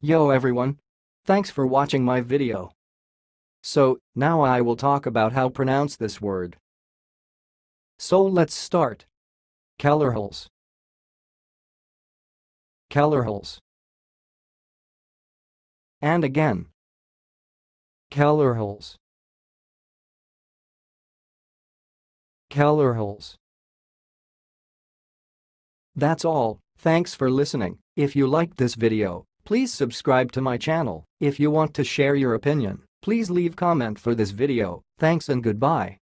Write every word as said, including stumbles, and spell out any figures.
Yo everyone! Thanks for watching my video. So, now I will talk about how pronounce this word. So let's start. Kellerhals. Kellerhals. And again. Kellerhals. Kellerhals. That's all. Thanks for listening. If you liked this video, please subscribe to my channel. If you want to share your opinion, please leave comment for this video. Thanks and goodbye.